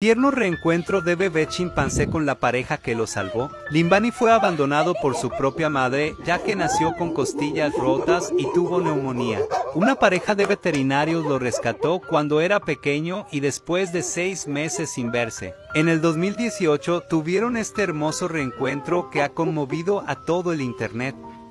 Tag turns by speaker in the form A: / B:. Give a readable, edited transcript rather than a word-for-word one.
A: Tierno reencuentro de bebé chimpancé con la pareja que lo salvó. Limbani fue abandonado por su propia madre, ya que nació con costillas rotas y tuvo neumonía. Una pareja de veterinarios lo rescató cuando era pequeño y después de 6 meses sin verse. En el 2018 tuvieron este hermoso reencuentro que ha conmovido a todo el internet.